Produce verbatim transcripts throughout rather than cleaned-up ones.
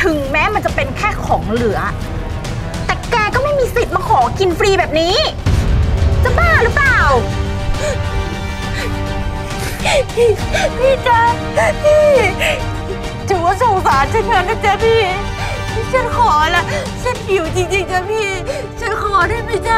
ถึงแม้มันจะเป็นแค่ของเหลือแต่แกก็ไม่มีสิทธิ์มาขอกินฟรีแบบนี้จะบ้าหรือเปล่าพี่จ๊ะพี่ถือว่าสงสารฉันเถอะนะจ๊ะพี่ฉันขอละฉันหิวจริงๆจ๊ะพี่ฉันขอได้ไหมจ๊ะ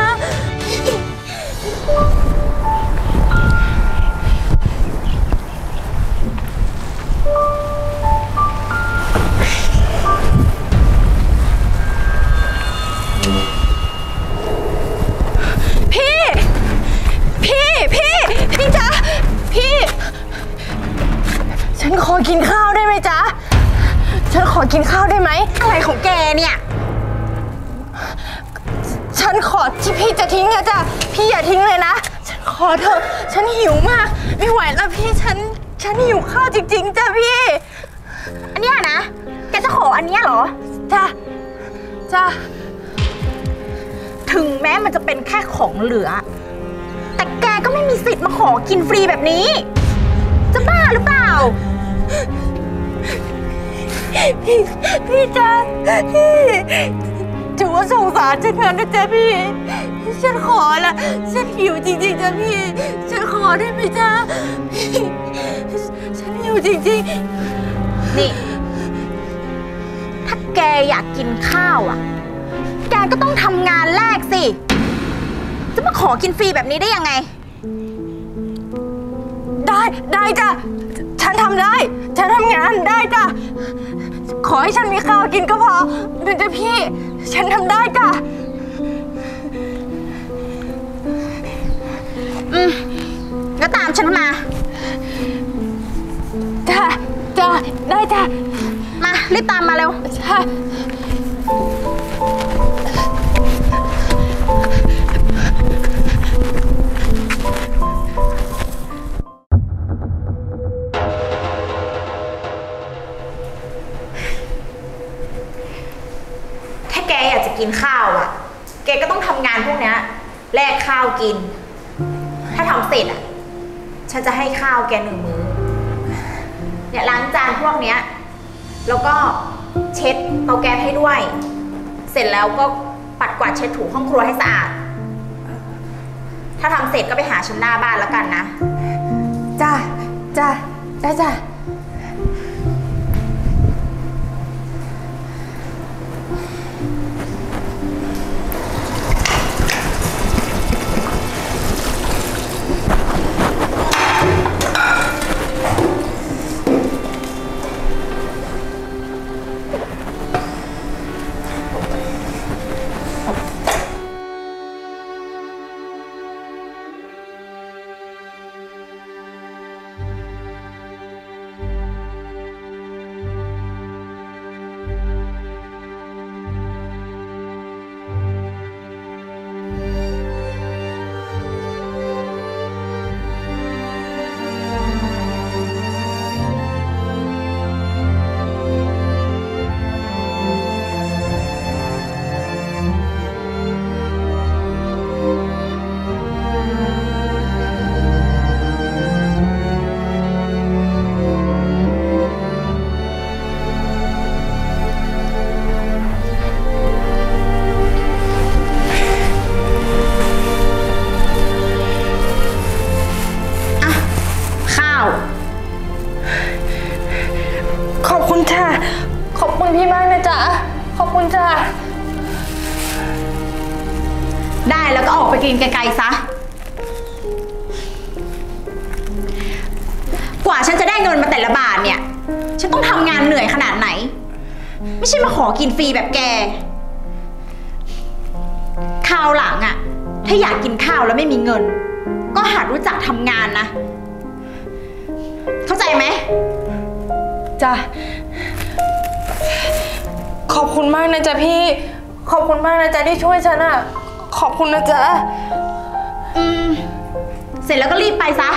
พี่พี่พี่พี่จ๊ะพี่ฉันขอกินข้าวได้ไหมจ๊ะฉันขอกินข้าวได้ไหมอะไรของแกเนี่ยฉันขอที่พี่จะทิ้งอะจ๊ะพี่อย่าทิ้งเลยนะฉันขอเถอะฉันหิวมากไม่ไหวแล้วพี่ฉันฉันหิวข้าวจริงๆจ้ะพี่อันเนี้ยนะแกจะขออันเนี้ยเหรอจ้ะจ้ะถึงแม้มันจะเป็นแค่ของเหลือแต่แกก็ไม่มีสิทธิ์มาขอกินฟรีแบบนี้จะบ้าหรือเปล่าพี่พี่จ๊ะพี่ถือว่าสงสารฉันเถอะนะจ๊ะพี่ฉันขอละฉันหิวจริงๆจ้ะพี่ฉันขอได้ไหมจ๊ะฉันหิวจริงๆนี่ถ้าแกอยากกินข้าวอ่ะแกก็ต้องทำงานแลกสิจะมาขอกินฟรีแบบนี้ได้ยังไงได้ได้จ้ะฉันทำได้ฉันทำงานได้จ้ะขอให้ฉันมีข้าวกินก็พอนะจ๊ะพี่ฉันทำได้จ้ะอืมก็ตามฉันมาจ้ะจ้ะได้จ้ะมารีบตามมาเร็วจ้ะถ้าแกอยากจะกินข้าวอ่ะแกก็ต้องทำงานพวกนี้แลกข้าวกินถ้าทำเสร็จอ่ะฉันจะให้ข้าวแกหนึ่งมื้อเนี่ยล้างจานพวกเนี้ยแล้วก็เช็ดเตาแก๊สให้ด้วยเสร็จแล้วก็ปัดกวาดเช็ดถูห้องครัวให้สะอาดถ้าทำเสร็จก็ไปหาฉันหน้าบ้านแล้วกันนะจ้าจ้าได้จ้าขอบคุณจ้าขอบคุณพี่มากนะจ๊ะขอบคุณจ้าได้แล้วก็ออกไปกินไกลๆซะกว่าฉันจะได้เงินมาแต่ละบาทเนี่ยฉันต้องทำงานเหนื่อยขนาดไหนไม่ใช่มาขอกินฟรีแบบแกคราวหลังอะถ้าอยากกินข้าวแล้วไม่มีเงินก็หัดรู้จักทำงานนะเข้าใจไหมจ้ะขอบคุณมากนะจ๊ะพี่ขอบคุณมากนะจ๊ะที่ช่วยฉันอะขอบคุณนะจ๊ะอืมเสร็จแล้วก็รีบไปซะ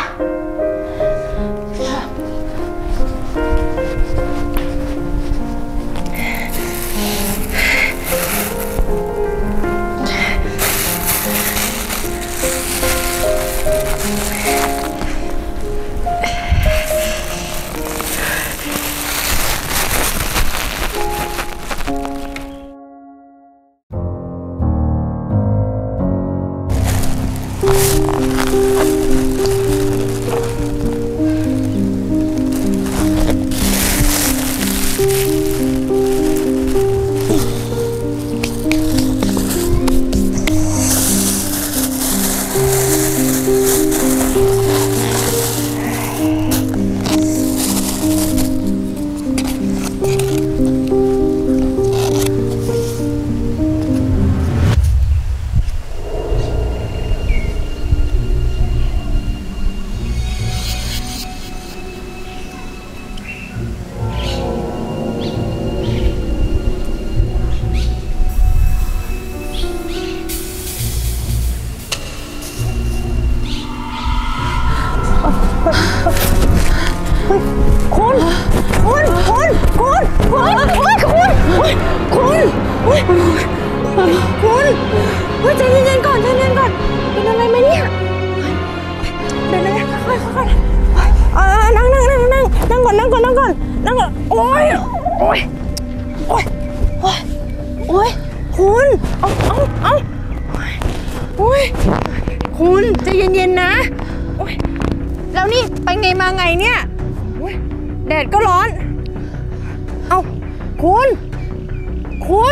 ยคุณโอ้ยคุณโอ้ยใจเย็นๆก่อนใจเย็นๆก่อนเป็นอะไรไหมเนี่ยเดี๋ยวๆค่อยๆค่อยๆเออนั่งนั่งนั่งนั่งนั่งก่อนนั่งก่อนนั่งก่อนนั่งก่อนโอ้ยโอ้ยโอ้ยโอ้ยโอ้ยคุณเอาเอาเอาโอ้ยคุณใจเย็นๆนะโอ้ยแล้วนี่ไปไงมาไงเนี่ยโอ้ยแดดก็ร้อนเอาคุณคุณ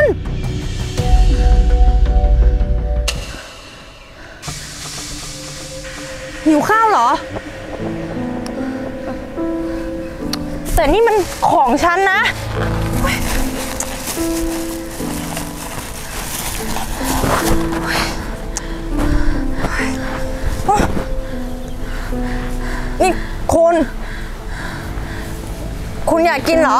หิวข้าวเหรอแต่นี่มันของฉันนะนี่คุณคุณอยากกินเหรอ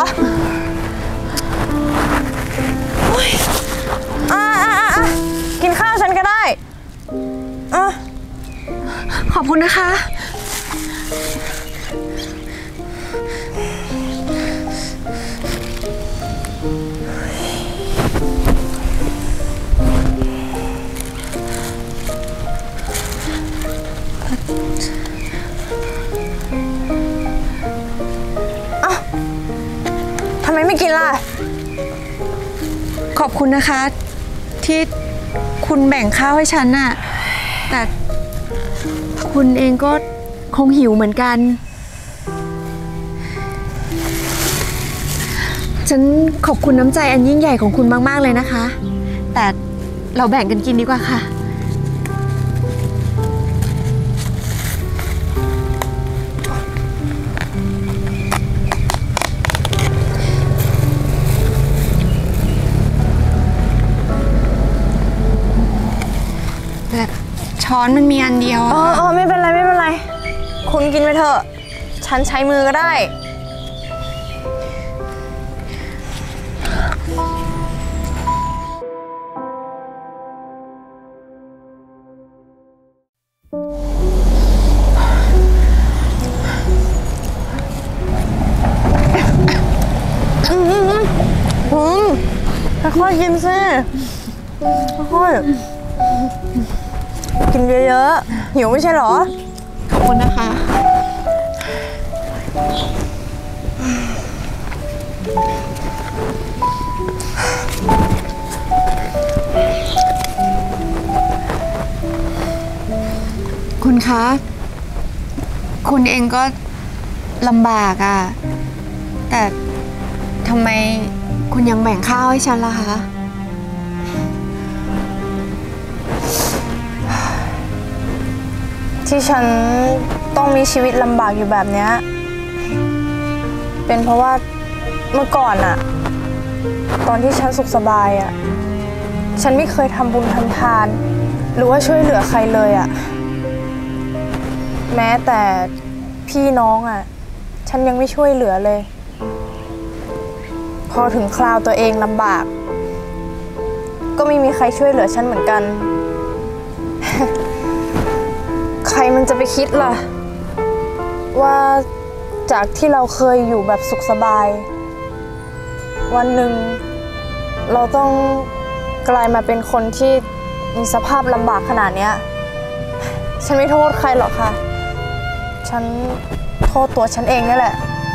อ่าอ่าอ่ากินข้าวฉันก็ได้อ่ะขอบคุณนะคะอ้าวทำไมไม่กินล่ะขอบคุณนะคะที่คุณแบ่งข้าวให้ฉันน่ะแต่คุณเองก็คงหิวเหมือนกันฉันขอบคุณน้ำใจอันยิ่งใหญ่ของคุณมากๆเลยนะคะแต่เราแบ่งกันกินดีกว่าค่ะแต่ช้อนมันมีอันเดียวอ๋ออ๋อไม่เป็นไรไม่เป็นไรคุณกินไปเถอะฉันใช้มือก็ได้อืมอืมอืมค่อยๆกินสิค่อยกินเยอะๆหิวไม่ใช่หรอขอบคุณนะคะคุณคะคุณเองก็ลำบากอ่ะแต่ทำไมคุณยังแบ่งข้าวให้ฉันล่ะคะที่ฉันต้องมีชีวิตลำบากอยู่แบบนี้เป็นเพราะว่าเมื่อก่อนอะตอนที่ฉันสุขสบายอะฉันไม่เคยทำบุญทำทานหรือว่าช่วยเหลือใครเลยอะแม้แต่พี่น้องอะฉันยังไม่ช่วยเหลือเลยพอถึงคราวตัวเองลำบากก็ไม่มีใครช่วยเหลือฉันเหมือนกัน ใครมันจะไปคิดล่ะว่าจากที่เราเคยอยู่แบบสุขสบายวันหนึ่งเราต้องกลายมาเป็นคนที่มีสภาพลำบากขนาดนี้ฉันไม่โทษใครหรอกค่ะฉันโทษตัวฉันเองนี่แหละ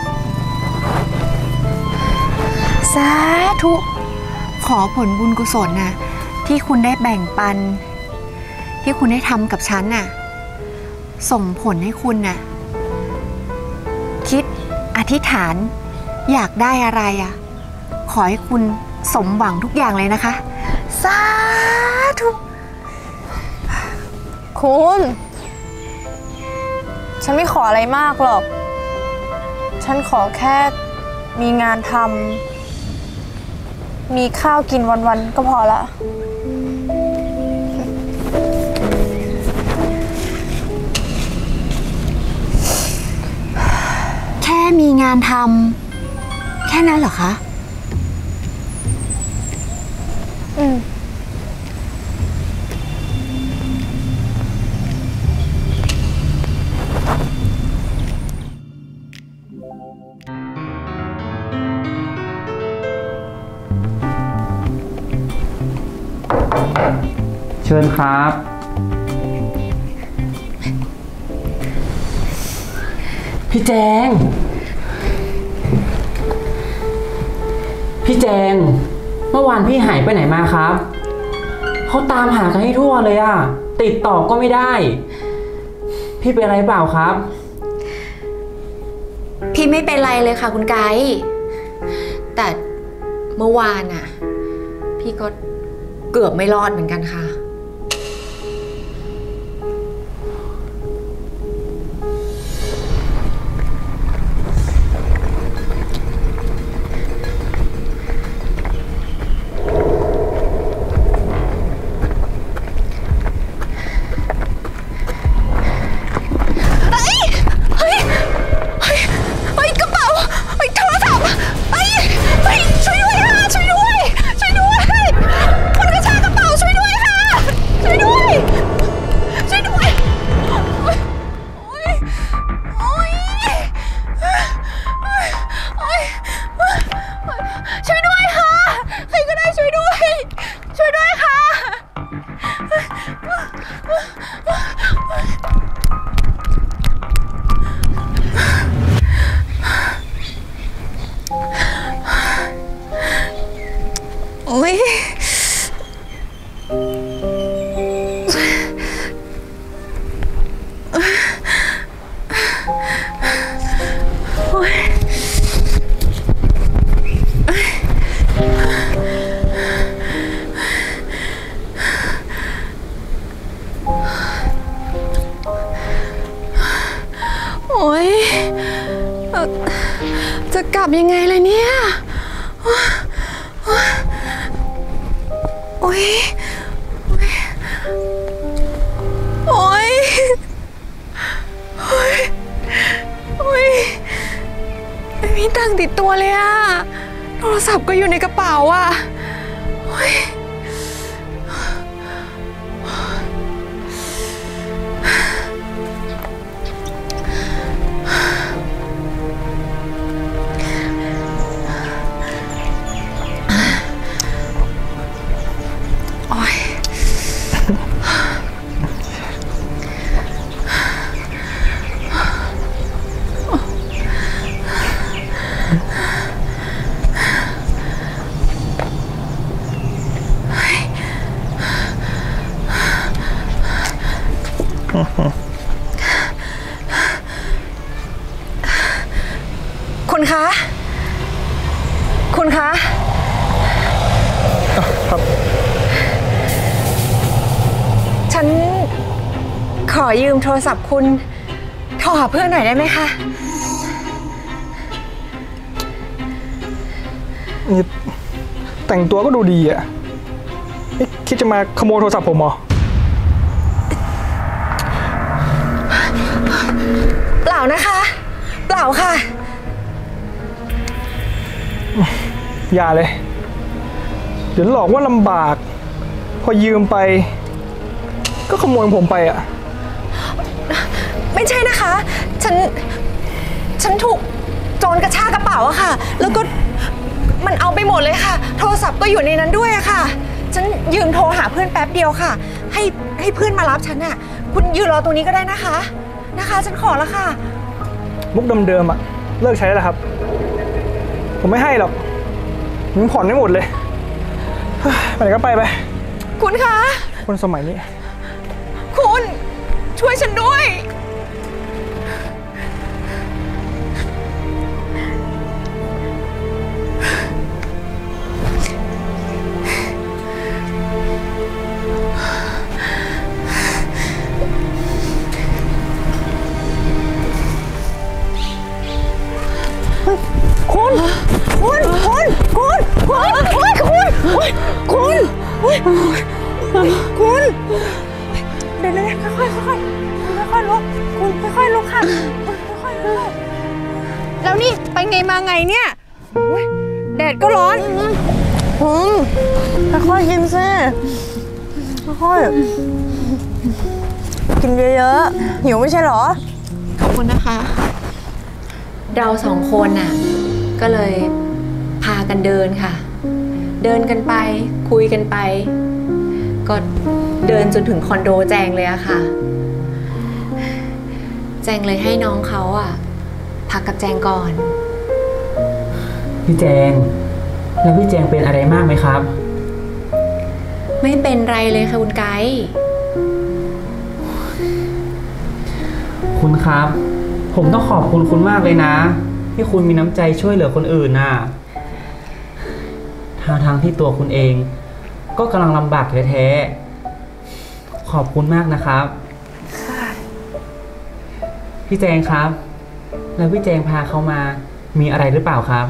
สาธุขอผลบุญกุศลน่ะที่คุณได้แบ่งปันที่คุณได้ทำกับฉันน่ะส่งผลให้คุณน่ะคิดอธิษฐานอยากได้อะไรอ่ะขอให้คุณสมหวังทุกอย่างเลยนะคะสาธุคุณฉันไม่ขออะไรมากหรอกฉันขอแค่มีงานทำมีข้าวกินวันๆก็พอละแค่มีงานทำแค่นั้นเหรอคะอืมเชิญครับ พี่แจง พี่แจง เมื่อวานพี่หายไปไหนมาครับเขาตามหากันให้ทั่วเลยอะติดต่อก็ไม่ได้ พี่เป็นอะไรเปล่าครับพี่ไม่เป็นไรเลยค่ะคุณไกด์แต่เมื่อวานน่ะพี่ก็เกือบไม่รอดเหมือนกันค่ะจะกลับยังไงเลยเนี่ยโอ๊ยโอ๊ยโอ๊ยโอ๊ยไม่มีตังค์ติดตัวเลยอะโทรศัพท์ก็อยู่ในกระเป๋าอะโอ๊ยคุณคะคุณคะครับฉันขอยืมโทรศัพท์คุณโทรหาเพื่อนหน่อยได้ไหมคะนี่แต่งตัวก็ดูดีอ่ะนี่คิดจะมาขโมยโทรศัพท์ผมเหรอเปล่านะคะเปล่าค่ะอย่าเลยเดี๋ยวหลอกว่าลำบากพอยืมไปก็ขโมยผมไปอ่ะไม่ใช่นะคะฉันฉันถูกโจรกระชากกระเป๋าอะค่ะแล้วก็มันเอาไปหมดเลยค่ะโทรศัพท์ก็อยู่ในนั้นด้วยอะค่ะฉันยืมโทรหาเพื่อนแป๊บเดียวค่ะให้ให้เพื่อนมารับฉันอะคุณยืนรอตรงนี้ก็ได้นะคะนะคะฉันขอแล้วค่ะมุกเดิมๆอ่ะเลิกใช้แล้วครับผมไม่ให้หรอกมึงผ่อนไม่หมดเลยไปไหนก็ไปไปคุณคะคนสมัยนี้คุณช่วยฉันด้วยคุณคุณคุณคุณคุณคุณคุณคุณคุณเดี๋ยวๆค่อยๆค่อยๆค่อยๆลุกคุณค่อยๆลุกค่ะค่อยๆลุกแล้วนี่ไปไงมาไงเนี่ยแดดก็ร้อนคุณค่อยๆกินซิค่อยๆกินเยอะๆหิวไม่ใช่หรอขอบคุณนะคะเราสองคนน่ะก็เลยพากันเดินค่ะเดินกันไปคุยกันไปก็เดินจนถึงคอนโดแจงเลยอะค่ะ แจงเลยให้น้องเขาอะพักกับแจงก่อนพี่แจง แล้วพี่แจงเป็นอะไรมากไหมครับไม่เป็นไรเลยค่ะคุณไกด์คุณครับ ผมต้องขอบคุณคุณมากเลยนะ ที่คุณมีน้ำใจช่วยเหลือคนอื่นน่ะทางทางที่ตัวคุณเอง ก็กำลังลำบากแท้ๆขอบคุณมากนะครับพี่แจงครับ แล้วพี่แจงพาเขามามีอะไรหรือเปล่าครับ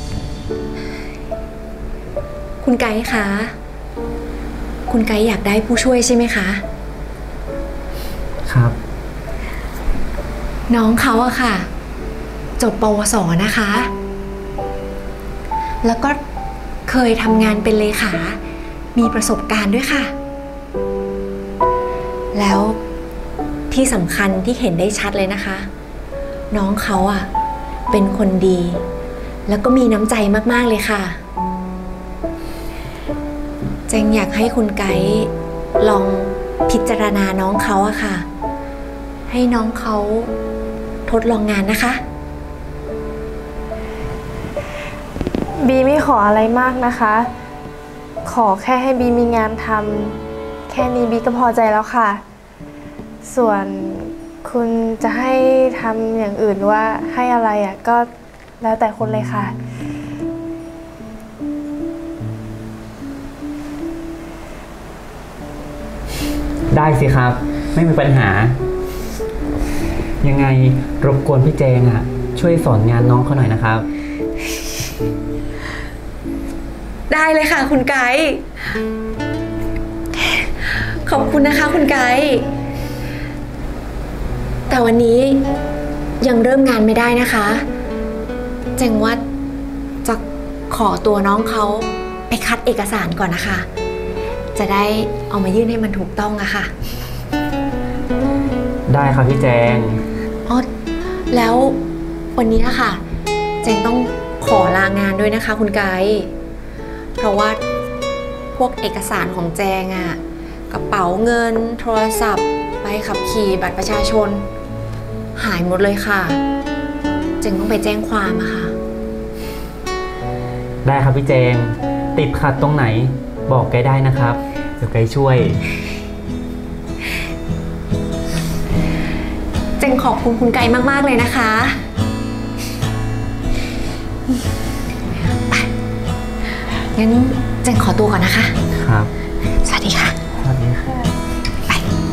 คุณไกด์คะ คุณไกด์อยากได้ผู้ช่วยใช่ไหมคะครับน้องเขาอะค่ะ จบปวสนะคะ แล้วก็เคยทำงานเป็นเลขา มีประสบการณ์ด้วยค่ะ แล้วที่สำคัญที่เห็นได้ชัดเลยนะคะ น้องเขาอะเป็นคนดี แล้วก็มีน้ำใจมากๆเลยค่ะเจงอยากให้คุณไกด์ลองพิจารณาน้องเขาอะค่ะ ให้น้องเขาทดลองงานนะคะบีไม่ขออะไรมากนะคะ ขอแค่ให้บีมีงานทำแค่นี้บีก็พอใจแล้วค่ะ ส่วนคุณจะให้ทำอย่างอื่นว่าให้อะไรอ่ะก็แล้วแต่คนเลยค่ะได้สิครับ ไม่มีปัญหา ยังไงรบกวนพี่แจงอ่ะ ช่วยสอนงานน้องเขาหน่อยนะครับได้เลยค่ะคุณไกด์ขอบคุณนะคะคุณไกด์แต่วันนี้ยังเริ่มงานไม่ได้นะคะเจงว่าจะขอตัวน้องเขาไปคัดเอกสารก่อนนะคะ จะได้เอามายื่นให้มันถูกต้องอะค่ะได้ครับพี่แจงอ๋อแล้ววันนี้อะค่ะเจงต้องขอลางานด้วยนะคะคุณไกด์เพราะว่าพวกเอกสารของแจงอะกระเป๋าเงินโทรศัพท์ใบขับขี่บัตรประชาชนหายหมดเลยค่ะเจงต้องไปแจ้งความอะค่ะได้ครับพี่แจง ติดขัดตรงไหนบอกไกด์ได้นะครับ เดี๋ยวไกด์ช่วยเจงขอบคุณคุณไกด์มากๆเลยนะคะไปงั้นเจงขอตัวก่อนนะคะครับสวัสดีค่ะสวัสดีค่ะไป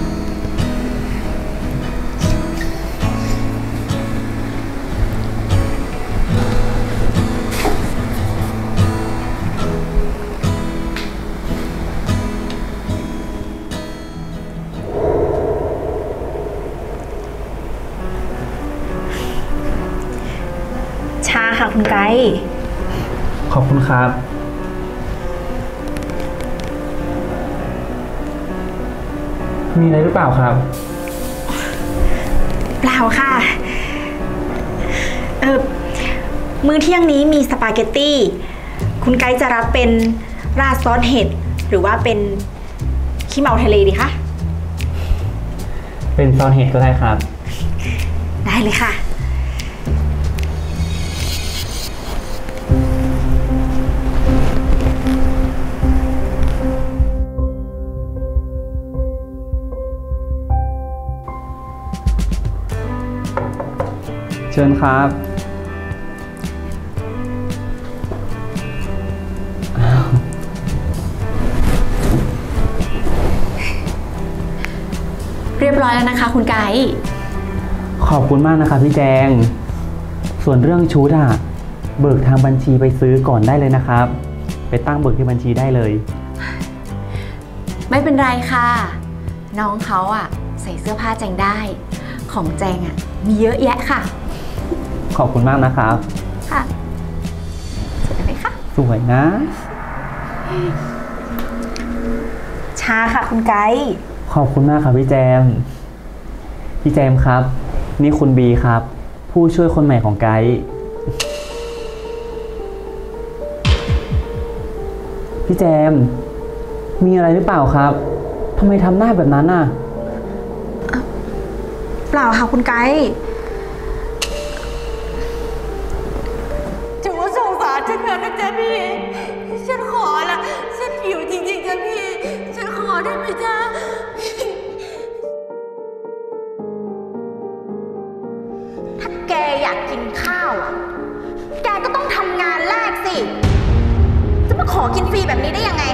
ชาค่ะคุณไกด์ขอบคุณครับ มีอะไรหรือเปล่าครับเปล่าค่ะ เออมื้อเที่ยงนี้มีสปาเกตตี้ คุณไกด์จะรับเป็นราดซอสเห็ด หรือว่าเป็นขี้เมาทะเลดีคะเป็นซอสเห็ดก็ได้ครับได้เลยค่ะเชิญครับเรียบร้อยแล้วนะคะคุณไกด์ขอบคุณมากนะครับพี่แจง ส่วนเรื่องชุดอะเบิกทางบัญชีไปซื้อก่อนได้เลยนะครับ ไปตั้งเบิกที่บัญชีได้เลยไม่เป็นไรค่ะ น้องเขาอะใส่เสื้อผ้าแจงได้ ของแจงอะมีเยอะแยะค่ะขอบคุณมากนะครับค่ะสวยไหมคะสวยนะชาค่ะคุณไกด์ขอบคุณมากครับพี่แจม พี่แจมครับ นี่คุณบีครับ ผู้ช่วยคนใหม่ของไกด์พี่แจม มีอะไรหรือเปล่าครับทำไมทำหน้าแบบนั้นอ่ะเปล่าค่ะคุณไกด์ถือว่าสงสารฉันเถอะนะจ๊ะพี่ฉันขอละฉันหิวจริงๆจ้ะพี่ฉันขอได้ไหมจ๊ะถ้าแกอยากกินข้าวอ่ะแกก็ต้องทำงานแลกสิจะมาขอกินฟรีแบบนี้ได้ยังไง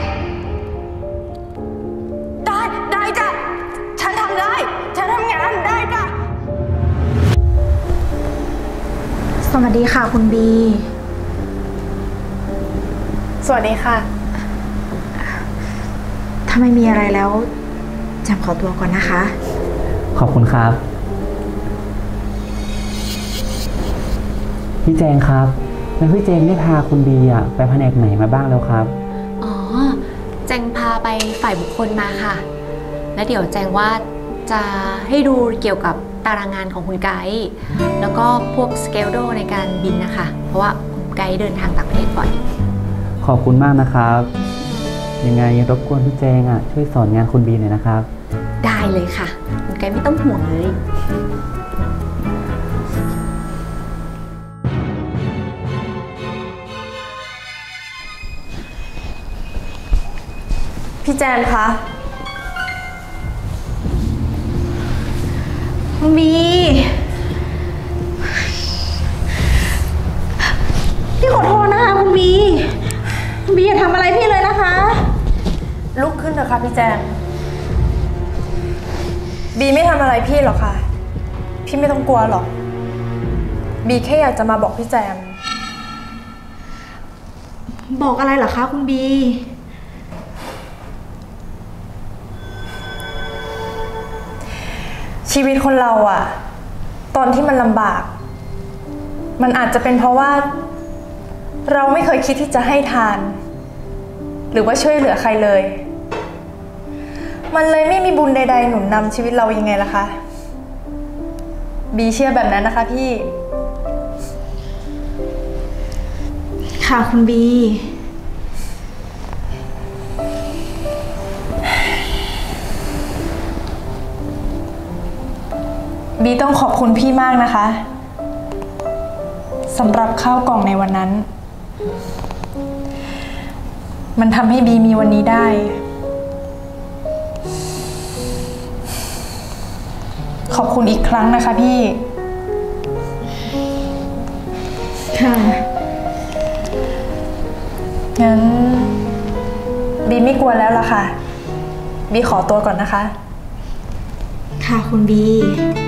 ได้ได้จ้ะฉันทำได้ฉันทำงานได้จ้ะสวัสดีค่ะคุณบีสวัสดีค่ะถ้าไม่มีอะไรแล้วแจมขอตัวก่อนนะคะขอบคุณครับ พี่แจงครับ แล้วพี่แจงได้พาคุณบีอะไปแผนกไหนมาบ้างแล้วครับอ๋อ แจงพาไปฝ่ายบุคคลมาค่ะ แล้วเดี๋ยวแจงว่าจะให้ดูเกี่ยวกับตารางงานของคุณไกด์แล้วก็พวกสเกลโดในการบินนะคะ เพราะว่าคุณไกด์เดินทางต่างประเทศบ่อยขอบคุณมากนะครับ ยังไงรบกวนพี่แจงอ่ะช่วยสอนงานคุณบีหน่อยนะครับได้เลยค่ะ คุณไกด์ไม่ต้องห่วงเลยพี่แจนคะบีพี่ขอโทษนะคะคุณบีคุณบีอย่าทำอะไรพี่เลยนะคะลุกขึ้นเถอะค่ะพี่แจนบีไม่ทำอะไรพี่หรอกค่ะพี่ไม่ต้องกลัวหรอกบีแค่อยากจะมาบอกพี่แจมบอกอะไรเหรอคะคุณบีชีวิตคนเราอะตอนที่มันลำบากมันอาจจะเป็นเพราะว่าเราไม่เคยคิดที่จะให้ทานหรือว่าช่วยเหลือใครเลยมันเลยไม่มีบุญใดๆหนุนนำชีวิตเรายังไงล่ะคะบีเชื่อแบบนั้นนะคะพี่ค่ะคุณบีบีต้องขอบคุณพี่มากนะคะสำหรับข้าวกล่องในวันนั้นมันทำให้บีมีวันนี้ได้ขอบคุณอีกครั้งนะคะพี่ค่ะงั้นบีไม่กลัวแล้วล่ะค่ะบีขอตัวก่อนนะคะค่ะคุณบี